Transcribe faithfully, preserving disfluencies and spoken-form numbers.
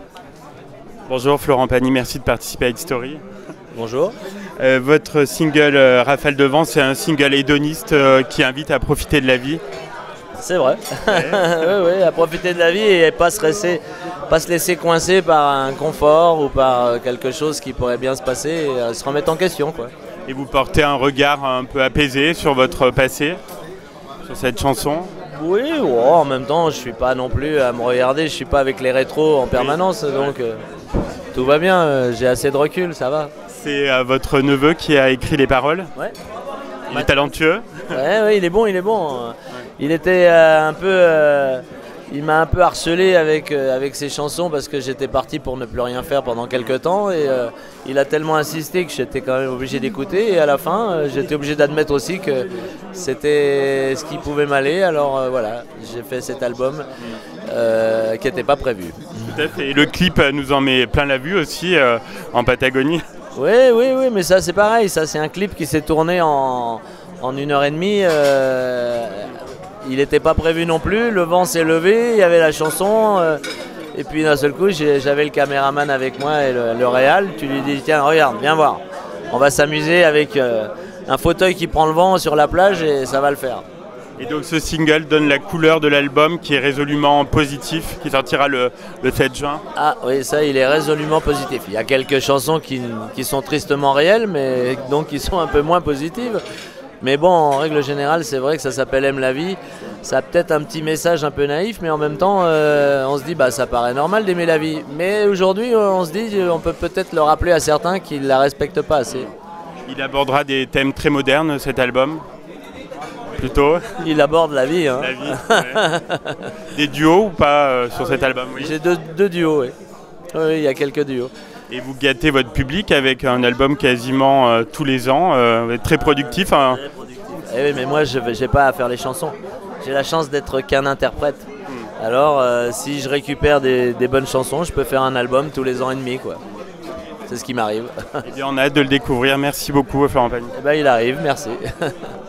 Bonjour Florent Pagny, merci de participer à X-Story. Bonjour. Euh, votre single euh, Rafale de vent, c'est un single hédoniste euh, qui invite à profiter de la vie. C'est vrai. Ouais. oui, oui, à profiter de la vie et pas se laisser, pas se laisser coincer par un confort ou par quelque chose qui pourrait bien se passer et euh, se remettre en question, quoi. Et vous portez un regard un peu apaisé sur votre passé, sur cette chanson? Oui, oh, en même temps, je suis pas non plus à me regarder, je suis pas avec les rétros en permanence, oui. Donc euh, tout va bien, euh, j'ai assez de recul, ça va. C'est euh, votre neveu qui a écrit les paroles? Ouais. Il est talentueux? Ouais, ouais, il est bon, il est bon. Il était euh, un peu... Euh, il m'a un peu harcelé avec, euh, avec ses chansons parce que j'étais parti pour ne plus rien faire pendant quelques temps et euh, il a tellement insisté que j'étais quand même obligé d'écouter et à la fin euh, j'étais obligé d'admettre aussi que c'était ce qui pouvait m'aller, alors euh, voilà, j'ai fait cet album euh, qui n'était pas prévu. Tout à fait, et le clip nous en met plein la vue aussi euh, en Patagonie. Oui, oui, oui, mais ça c'est pareil, ça c'est un clip qui s'est tourné en, en une heure et demie. Euh, il n'était pas prévu non plus, le vent s'est levé, il y avait la chanson, euh, et puis d'un seul coup j'avais le caméraman avec moi et le, le réal, tu lui dis tiens regarde, viens voir, on va s'amuser avec euh, un fauteuil qui prend le vent sur la plage et ça va le faire. Et donc ce single donne la couleur de l'album qui est résolument positif, qui sortira le, le sept juin. Ah oui, ça il est résolument positif. Il y a quelques chansons qui, qui sont tristement réelles, mais donc qui sont un peu moins positives. Mais bon, en règle générale, c'est vrai que ça s'appelle Aime la vie. Ça a peut-être un petit message un peu naïf, mais en même temps, euh, on se dit bah ça paraît normal d'aimer la vie. Mais aujourd'hui, on se dit, on peut peut-être le rappeler à certains qui ne la respectent pas assez. Il abordera des thèmes très modernes, cet album? Plutôt. Il aborde la vie. Hein. La vie, ouais. Des duos ou pas euh, sur cet album? Oui. J'ai deux, deux duos, oui. Oui, il y a quelques duos. Et vous gâtez votre public avec un album quasiment euh, tous les ans, euh, vous êtes très productif. Hein. Très productif. Eh oui, mais moi, je n'ai pas à faire les chansons. J'ai la chance d'être qu'un interprète. Hmm. Alors, euh, si je récupère des, des bonnes chansons, je peux faire un album tous les ans et demi, quoi. C'est ce qui m'arrive. Eh bien, on a hâte de le découvrir. Merci beaucoup, Florent Pagny. Eh ben, il arrive, merci.